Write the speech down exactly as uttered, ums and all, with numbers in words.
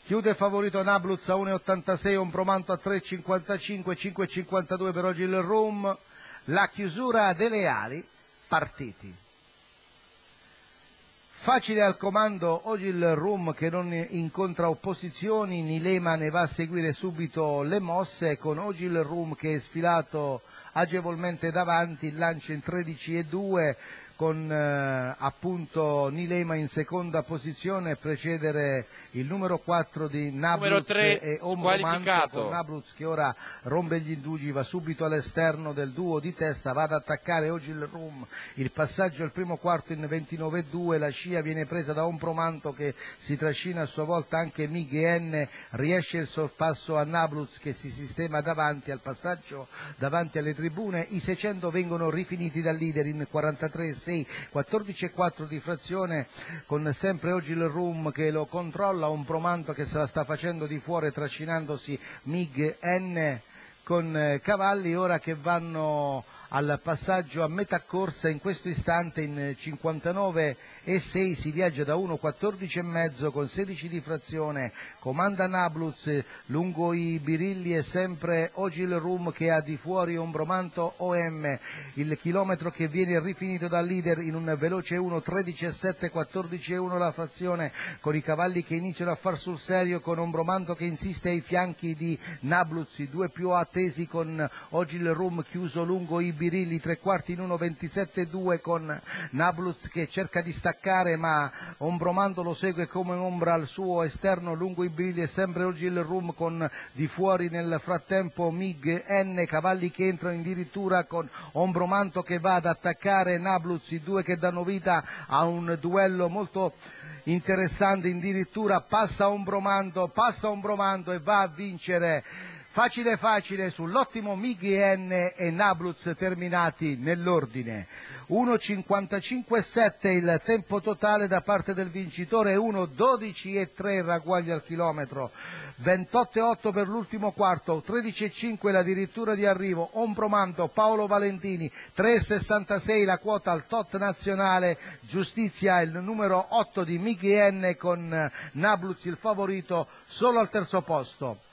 Chiude favorito Nabluz a uno e ottantasei, Ompromanto a tre e cinquantacinque, cinque e cinquantadue per oggi il Room. La chiusura delle ali, partiti. Facile al comando oggi il Room che non incontra opposizioni, Nilema ne va a seguire subito le mosse, con oggi il Room che è sfilato agevolmente davanti, il lancio in tredici e due, con eh, appunto Nilema in seconda posizione, precedere il numero quattro di Nabluz e Ompromanto, con Nabluz che ora rompe gli indugi, va subito all'esterno del duo di testa, va ad attaccare oggi il Room, il passaggio al primo quarto in ventinove e due, la scia viene presa da Ompromanto che si trascina a sua volta anche Mig e N, riesce il sorpasso a Nabluz che si sistema davanti al passaggio davanti alle tribune, i seicento vengono rifiniti dal leader in quarantatré e sei, quattordici e quattro di frazione, con sempre oggi il Room che lo controlla, Ompromanto che se la sta facendo di fuori trascinandosi Mig N con eh, cavalli ora che vanno al passaggio a metà corsa. In questo istante in cinquantanove e sei si viaggia da uno quattordici e mezzo con sedici di frazione, comanda Nabluz lungo i birilli e sempre oggi il Room che ha di fuori Ompromanto O M, il chilometro che viene rifinito dal leader in un veloce uno tredici e sette, quattordici e uno la frazione, con i cavalli che iniziano a far sul serio, con Ompromanto che insiste ai fianchi di Nabluz, i due più attesi con oggi il Room chiuso lungo i birilli, tre quarti in uno ventisette e due, con Nabluz che cerca di staccare ma Ompromanto lo segue come ombra al suo esterno lungo i birilli, e sempre oggi il Room con di fuori nel frattempo Mig N, cavalli che entrano addirittura con Ompromanto che va ad attaccare Nabluz, i due che danno vita a un duello molto interessante, addirittura passa Ompromanto, passa Ompromanto e va a vincere facile facile sull'ottimo Mig N e Nabluz, terminati nell'ordine. uno cinquantacinque e sette il tempo totale da parte del vincitore, uno dodici e tre il ragguaglio al chilometro, ventotto e otto per l'ultimo quarto, tredici e cinque la dirittura di arrivo, Ompromanto, Paolo Valentini, tre e sessantasei la quota al tot nazionale, Giustizia il numero otto di Mig N con Nabluz il favorito solo al terzo posto.